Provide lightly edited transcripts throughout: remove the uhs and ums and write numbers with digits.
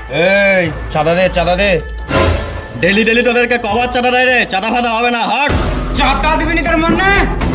এই চাঁদা দে চাঁদা দে। ডেলি ডেলি তোদেরকে কবার চাঁদা দেয় রে? চাঁদা ফাঁদা হবে না, হট। চাঁদা দিবি নি তোর মনে?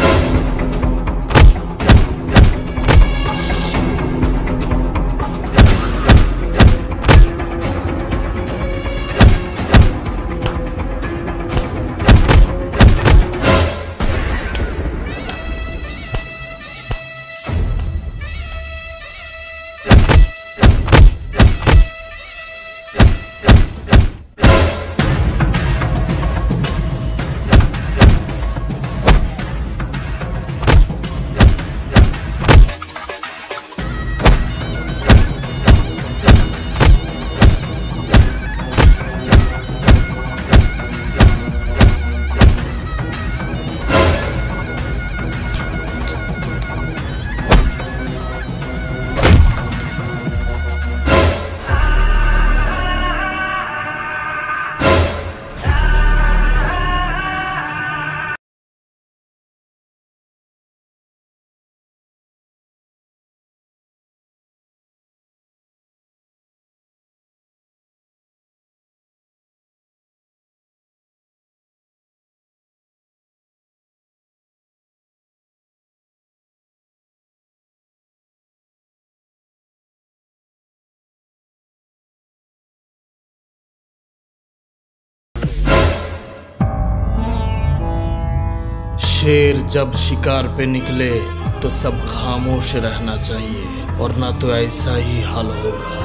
शेर जब शिकार पे निकले तो सब खामोश रहना चाहिए, वरना तो ऐसा ही हाल होगा।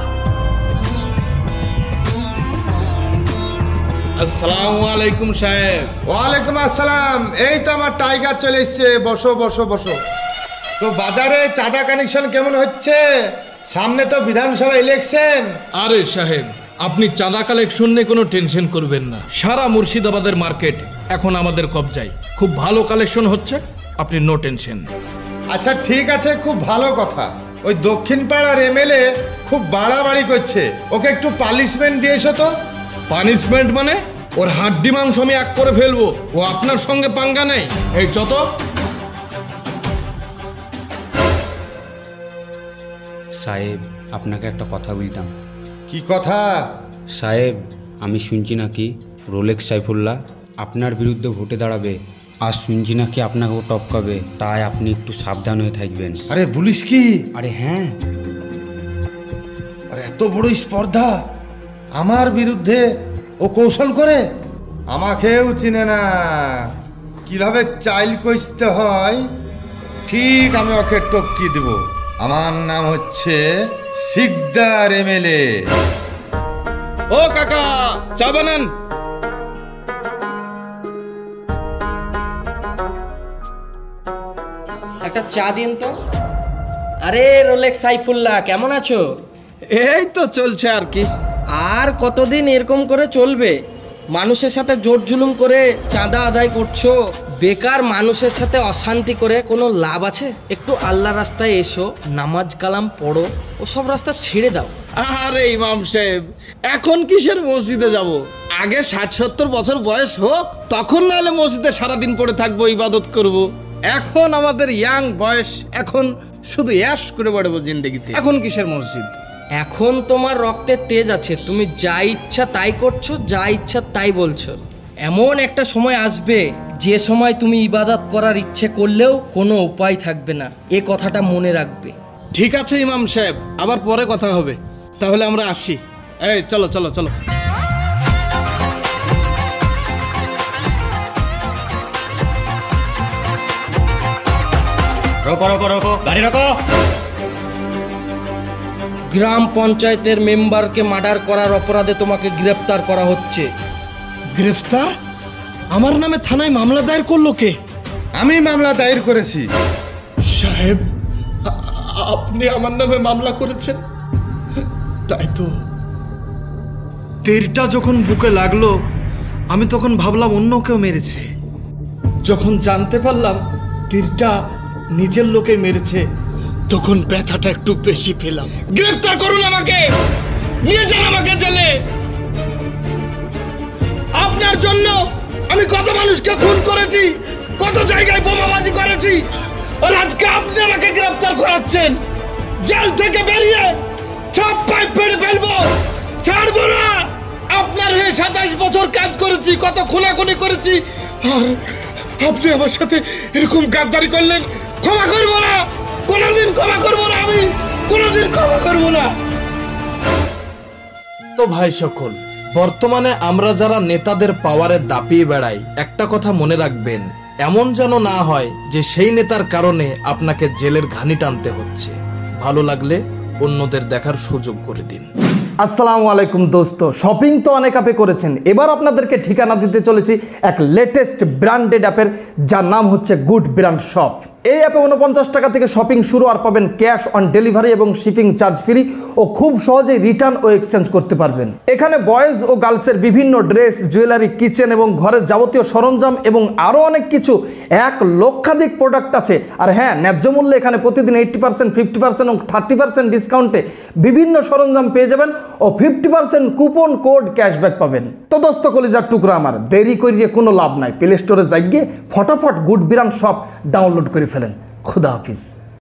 আসসালামু আলাইকুম সাহেব। ওয়ালাইকুম আসসালাম। এই তো আমার টাইগার চলে এসছে, বসো বসো বসো। তো বাজারে চাঁদা কানেকশন কেমন হচ্ছে? সামনে তো বিধানসভা ইলেকশন। আরে সাহেব, আপনি চাঁদা কালেকশন নিয়ে কোনো টেনশন করবেন না। সারা মুর্শিদাবাদের মার্কেট এখন আমাদের কবজায়, খুব ভালো কালেকশন হচ্ছে, আপনি নো টেনশন। আচ্ছা ঠিক আছে, খুব ভালো কথা। ওই দক্ষিণ পাড়ার এমএলএ খুব বাড়াবাড়ি করছে, ওকে একটু পানিশমেন্ট দিয়েছো তো। পানিশমেন্ট মানে? ওর হাড্ডি মাংস আমি এক করে ফেলবো, ও আপনার সঙ্গে পাঙ্গা নেই। এই যত সাহেব, আপনাকে একটা কথা বলতাম। কি কথা? সাহেব, আমি শুনছি নাকি রোলেক্স সাইফুল্লাহ আপনার বিরুদ্ধে ভোটে দাঁড়াবে, আর শুনছি নাকি আপনাকেও টপকাবে, তাই আপনি একটু সাবধান হয়ে থাকবেন। আরে বলিস কি? আরে হ্যাঁ। আরে এত বড় স্পর্ধা আমার বিরুদ্ধে, ও কৌশল করে? আমাকেও চিনে না, কিভাবে চাইল কষতে হয় ঠিক আমি ওকে টপকি দেব। আমার নাম হচ্ছে শিকদার এমএলএ। ও কাকা, চা বানান। একটা চা দিন তো। আরে রোলেক্স সাইফুল্লাহ, কেমন আছো? এই তো চলছে আর কি। আর কতদিন এরকম করে চলবে? মানুষের সাথে জোট জুলুম করে চাঁদা আদায় করছো, বেকার মানুষের সাথে অশান্তি করে কোনো লাভ আছে? একটু আল্লাহ রাস্তায় এসো, নামাজ কালাম পড়ো, ওসব রাস্তা ছেড়ে দাও। আরে ইমাম সাহেব, এখন কিসের মসজিদে যাব? আগে 60-70 বছর বয়স হোক, তখন নাহলে মসজিদে সারাদিন পড়ে থাকবো, ইবাদত করব। এখন আমাদের ইয়াং বয়স, এখন শুধু অ্যাশ করে বেড়াবো জিন্দেগিতে। এখন কিসের মসজিদ? এখন তোমার রক্তের তেজ আছে, তুমি যা ইচ্ছা তাই করছো, যা ইচ্ছা তাই বলছো। এমন একটা সময় আসবে যে সময় তুমি ইবাদত করার ইচ্ছে করলেও কোনো উপায় থাকবে না, এ কথাটা মনে রাখবে। ঠিক আছে ইমাম সাহেব, আবার পরে কথা হবে, তাহলে আমরা আসি। এই চলো চলো চলো। রোকো রোকো রোকো, গাড়ি রোকো। গ্রাম পঞ্চায়েতের মেম্বারকে মার্ডার করার অপরাধে তোমাকে গ্রেফতার করা হচ্ছে। গ্রেফতার? আমার নামে থানায় মামলা দায়ের করলো কে? আমি মামলা দায়ের করেছি। সাহেব, আপনি আমার নামে মামলা করেছেন? তাই তো। তীরটা যখন বুকে লাগলো, আমি তখন ভাবলাম অন্য কেউ মেরেছে। যখন জানতে পারলাম তীরটা নিজের লোকে মেরেছে, তখন ব্যথাটা একটু বেশি পেলাম। গ্রেফতার করুন আমাকে, নিয়ে যান আমাকে জেলে। আপনার জন্য আমি কত মানুষকে খুন করেছি, কত জায়গায় বোমাবাজি করেছি, আর আজকে আপনি আমাকে গ্রেফতার করাচ্ছেন। জেল থেকে বেরিয়ে ছাপ পাইপ পেড়ে ফেলবো, ছাড়বো না। আপনার হয়ে 27 বছর কাজ করেছি, কত খুনাখুনি করেছি, আর আপনি আমার সাথে এরকম গাদ্দারি করলেন। ক্ষমা করবো না, কোনোদিন ক্ষমা করবো না, আমি কোনোদিন ক্ষমা করবো না। তো ভাই সকল, বর্তমানে আমরা যারা নেতাদের পাওয়ারে দাপিয়ে বেড়াই, একটা কথা মনে রাখবেন, এমন যেন না হয় যে সেই নেতার কারণে আপনাকে জেলের ঘানি টানতে হচ্ছে। ভালো লাগলে অন্যদের দেখার সুযোগ করে দিন। আসসালামু আলাইকুম দোস্ত, শপিং তো অনেক অ্যাপে করেছেন, এবার আপনাদেরকে ঠিকানা দিতে চলেছি এক লেটেস্ট ব্র্যান্ডেড অ্যাপের, যার নাম হচ্ছে গুড ব্র্যান্ড শপ। এই অ্যাপে 49 টাকা থেকে শপিং শুরু, আর পাবেন ক্যাশ অন ডেলিভারি এবং শিপিং চার্জ ফ্রি, ও খুব সহজেই রিটার্ন ও এক্সচেঞ্জ করতে পারবেন। এখানে বয়েজ ও গার্লসের বিভিন্ন ড্রেস, জুয়েলারি, কিচেন এবং ঘরের যাবতীয় সরঞ্জাম এবং আরও অনেক কিছু, 1 লক্ষাধিক প্রোডাক্ট আছে। আর হ্যাঁ, ন্যায্য মূল্যে এখানে প্রতিদিন 80%, 50% এবং 30% ডিসকাউন্টে বিভিন্ন সরঞ্জাম পেয়ে যাবেন ও 50% কুপন কোড ক্যাশব্যাক পাবেন। তো দোস্ত কলিজার টুকরো আমার, দেরি করিয়ে কোনো লাভ নাই, প্লে স্টোরে যাই গিয়ে ফটাফট গুড ব্র্যান্ড শপ ডাউনলোড করে ফেলেন। খুদা হাফিজ।